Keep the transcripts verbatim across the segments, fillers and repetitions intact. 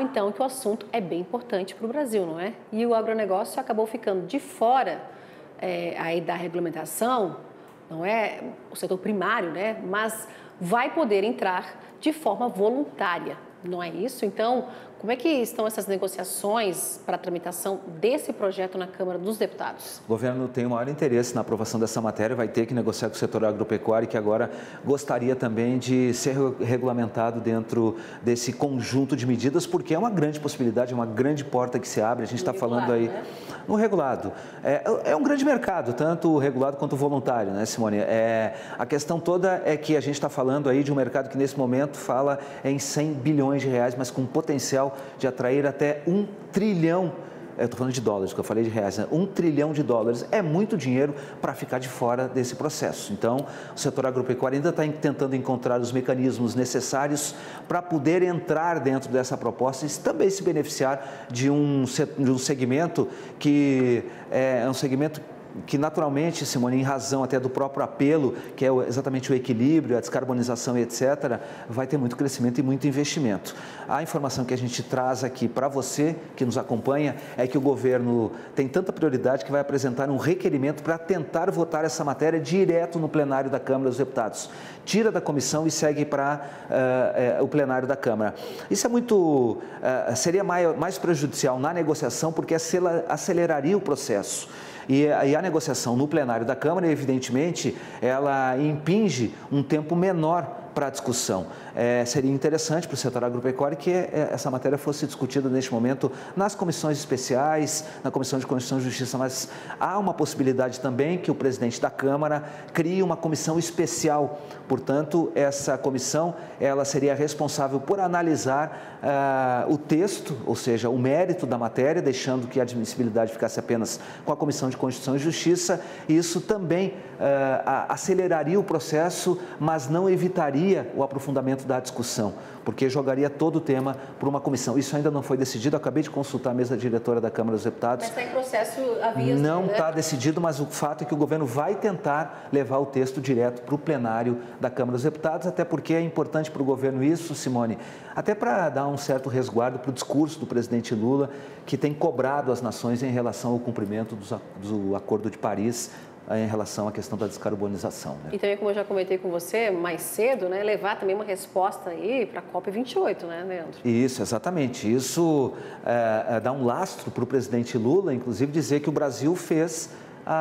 então que o assunto é bem importante para o Brasil, não é? E o agronegócio acabou ficando de fora é, aí da regulamentação, não é o setor primário, né? Mas vai poder entrar de forma voluntária, não é isso? Então, como é que estão essas negociações para a tramitação desse projeto na Câmara dos Deputados? O governo tem o maior interesse na aprovação dessa matéria, vai ter que negociar com o setor agropecuário, que agora gostaria também de ser regulamentado dentro desse conjunto de medidas, porque é uma grande possibilidade, é uma grande porta que se abre. A gente está falando aí né? no regulado. É, é um grande mercado, tanto o regulado quanto o voluntário, né, Simone? É, a questão toda é que a gente está falando aí de um mercado que nesse momento fala em cem bilhões de reais, mas com potencial de atrair até um trilhão, eu estou falando de dólares, que eu falei de reais, né? um trilhão de dólares. É muito dinheiro para ficar de fora desse processo. Então, o setor agropecuário ainda está tentando encontrar os mecanismos necessários para poder entrar dentro dessa proposta e também se beneficiar de um, de um segmento que é um segmento que naturalmente, Simone, em razão até do próprio apelo, que é exatamente o equilíbrio, a descarbonização e etcétera, vai ter muito crescimento e muito investimento. A informação que a gente traz aqui para você, que nos acompanha, é que o governo tem tanta prioridade que vai apresentar um requerimento para tentar votar essa matéria direto no plenário da Câmara dos Deputados. Tira da comissão e segue para uh, uh, o plenário da Câmara. Isso é muito, uh, seria mais, mais prejudicial na negociação, porque aceleraria o processo. E a negociação no plenário da Câmara, evidentemente, ela impinge um tempo menor para a discussão. É, seria interessante para o setor agropecuário que essa matéria fosse discutida neste momento nas comissões especiais, na Comissão de Constituição e Justiça, mas há uma possibilidade também que o presidente da Câmara crie uma comissão especial. Portanto, essa comissão ela seria responsável por analisar uh, o texto, ou seja, o mérito da matéria, deixando que a admissibilidade ficasse apenas com a Comissão de Constituição e Justiça. Isso também uh, aceleraria o processo, mas não evitaria o aprofundamento da discussão, porque jogaria todo o tema para uma comissão. Isso ainda não foi decidido, eu acabei de consultar a mesa diretora da Câmara dos Deputados. Mas está em processo a vias, Não né? está decidido, mas o fato é que o governo vai tentar levar o texto direto para o plenário da Câmara dos Deputados, até porque é importante para o governo isso, Simone, até para dar um certo resguardo para o discurso do presidente Lula, que tem cobrado as nações em relação ao cumprimento do Acordo de Paris, em relação à questão da descarbonização. Né? E também, como eu já comentei com você mais cedo, né, levar também uma resposta aí para a COP vinte e oito, né, Leandro? Isso, exatamente. Isso é, é, dá um lastro para o presidente Lula, inclusive dizer que o Brasil fez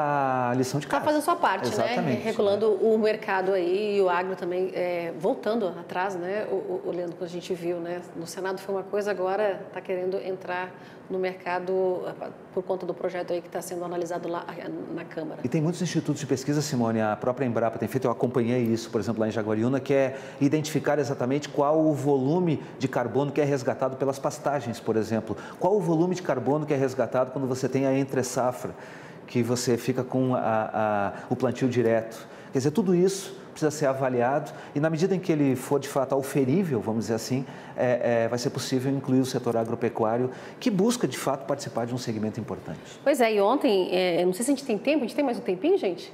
a lição de casa. Está fazendo sua parte, exatamente, né? Regulando né? o mercado aí e o agro também, é, voltando atrás, né? O, o, o Leandro, que a gente viu, né? No Senado foi uma coisa, agora está querendo entrar no mercado por conta do projeto aí que está sendo analisado lá na Câmara. E tem muitos institutos de pesquisa, Simone, a própria Embrapa tem feito, eu acompanhei isso, por exemplo, lá em Jaguariúna, que é identificar exatamente qual o volume de carbono que é resgatado pelas pastagens, por exemplo. Qual o volume de carbono que é resgatado quando você tem a entre-safra, que você fica com a, a, o plantio direto. Quer dizer, tudo isso precisa ser avaliado e, na medida em que ele for, de fato, auferível, vamos dizer assim, é, é, vai ser possível incluir o setor agropecuário, que busca, de fato, participar de um segmento importante. Pois é, e ontem, é, não sei se a gente tem tempo, a gente tem mais um tempinho, gente?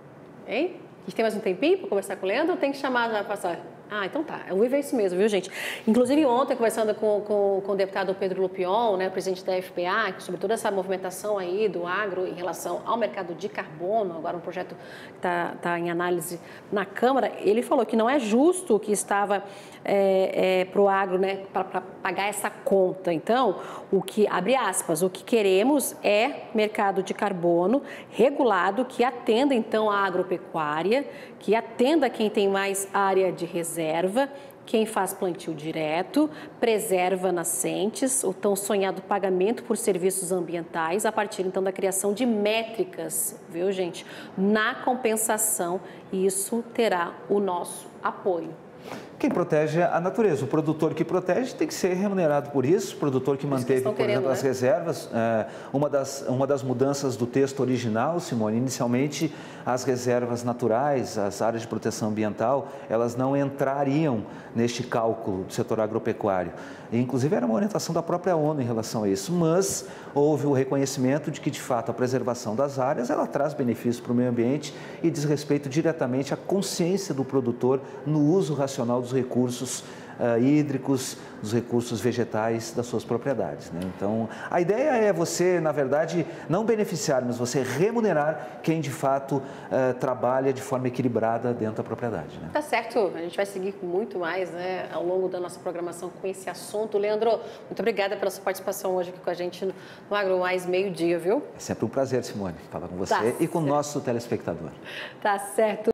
Hein? A gente tem mais um tempinho para conversar com o Leandro ou tem que chamar já passar? Ah, então tá. O Viva é isso mesmo, viu, gente? Inclusive, ontem, conversando com, com, com o deputado Pedro Lupion, né, presidente da F P A, sobre toda essa movimentação aí do agro em relação ao mercado de carbono, agora um projeto que está tá em análise na Câmara, ele falou que não é justo que estava é, é, para o agro, né, para pagar essa conta. Então, o que, abre aspas, o que queremos é mercado de carbono regulado que atenda, então, a agropecuária, que atenda quem tem mais área de reserva, quem faz plantio direto, preserva nascentes, o tão sonhado pagamento por serviços ambientais, a partir então da criação de métricas, viu, gente? Na compensação, isso terá o nosso apoio. Quem protege a natureza, o produtor que protege tem que ser remunerado por isso, o produtor que manteve, por querendo, exemplo, né? as reservas. É, uma, das, uma das mudanças do texto original, Simone, inicialmente as reservas naturais, as áreas de proteção ambiental, elas não entrariam neste cálculo do setor agropecuário. E, inclusive, era uma orientação da própria ONU em relação a isso, mas houve o reconhecimento de que, de fato, a preservação das áreas, ela traz benefícios para o meio ambiente e diz respeito diretamente à consciência do produtor no uso racional dos recursos uh, hídricos, dos recursos vegetais das suas propriedades, né? Então, a ideia é você, na verdade, não beneficiar, mas você remunerar quem de fato uh, trabalha de forma equilibrada dentro da propriedade, né? Tá certo, a gente vai seguir com muito mais, né, ao longo da nossa programação com esse assunto. Leandro, muito obrigada pela sua participação hoje aqui com a gente no, no Agro Mais Meio Dia, viu? É sempre um prazer, Simone, falar com você Tá e com o certo. nosso telespectador. Tá certo.